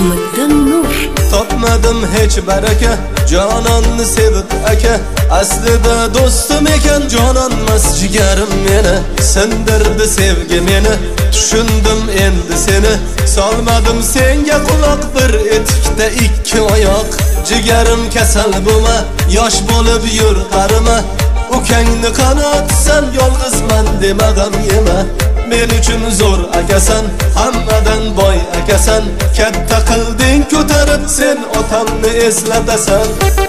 Isomiddin Nur. Topmadim hech baraka, jononni sevib aka. Aslida do'stim ekan, jononmas jigarim meni. Sindirdi sevgi meni, tushundim endi seni. Solmadim senga quloq, bir etikda ikki oyoq. Jigarim kasal bo'lma, yosh bo'lib yur qarima. Ukangni qanotsan, yolg'izman dema g'am yema. Men uchun zo'r akasan, hammadan boy akasan. Katta qilding ko'tarib, sen otamni eslatasan.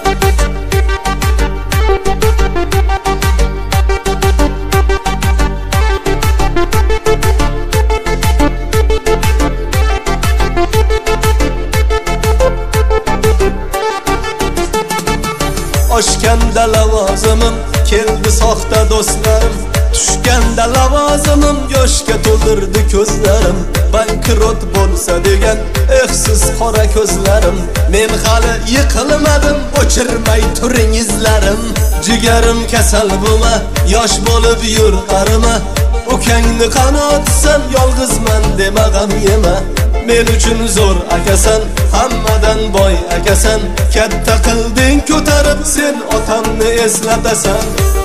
Oshganda lavozimim, keldi soxta do'stlarim. Tushganda lavozimim, yoshga to'ldirdi ko'zlarim. Bankrot bo'lsa degan ehsiz qora ko'zlarim. Men hali yiqilmadim, o'chirmay turing izlarim. Jigarim kasal bo'lma, yosh bo'lib yur qarima. Ukangni qanotsan, yolg'izman dema g'am yema. Men uchun zo'r akasan, hammadan boy akasan. Katta qilding ko'tarib, sen otamni eslatasan.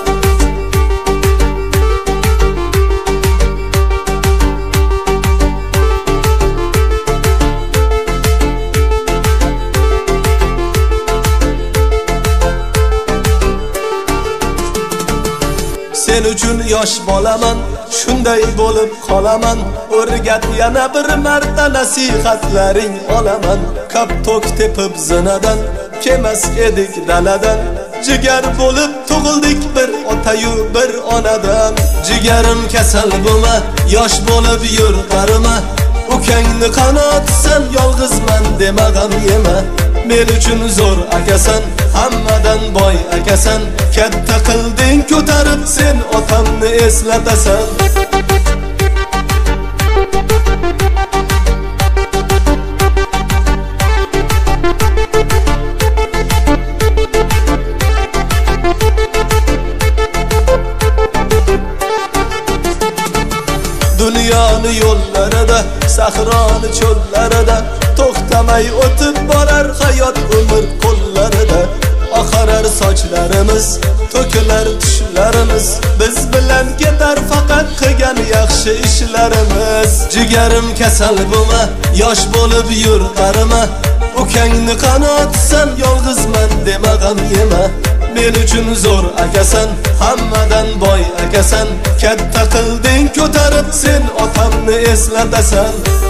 Sen uchun yosh bolaman, shunday bo'lib qolaman. O'rgat yana bir marta, nasihatlaring olaman. Kaptok tepib zinadan, kemas edik daladan. Jigar bo'lib tug'ildik bir otayu bir onadan. Jigarim kasal bo'lma, yosh bo'lib yur qarima. Ukangni qanotsan, yolg'izman dema g'am yema. Men uchun zo'r akasan, hammadan boy akasan. Katta qilding ko'tarib, sen otamni eslatasan. Dunyoni yo'llarida, sahroni cho'llarida to'xtamay o'tib borar hayot umr qo'llarida. Oqarar sochlarimiz, to'kilar tushlarimiz. Biz bilan ketar faqat qilgan yaxshi ishlarimiz. Jigarim kasal bo'lma, yosh bo'lib yur qarima. Ukangni qanotsan, yolg'izman dema g'am yema. Men uchun zo'r akasan, hammadan boy akasan. Katta qilding ko'tarib, sen otamni eslatasan.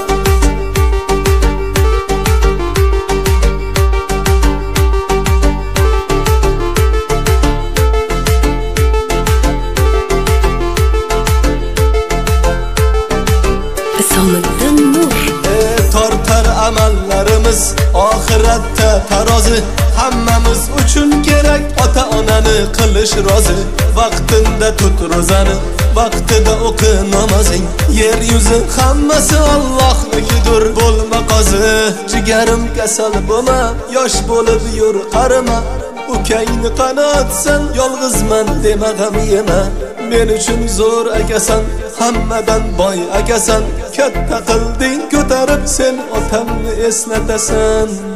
Isomiddin Nur. Tortar amallarimiz, oxiratda tarozi. Hammamiz uchun kerak ota-onani qilish rozi. Vaqtinda tut ro'zani, vaqtida o'qi namozing. Yer yuzi hammasi Allohnikidir, bo'lma qozi. Jigarim kasal bo'lma, yosh bo'lib yur qarima. Ukangni qanotsan, yolg'izman dema g'am yema. Men uchun zo'r akasan, hammadan boy akasan. Katta qilding ko'tarib, sen otamni eslatasan.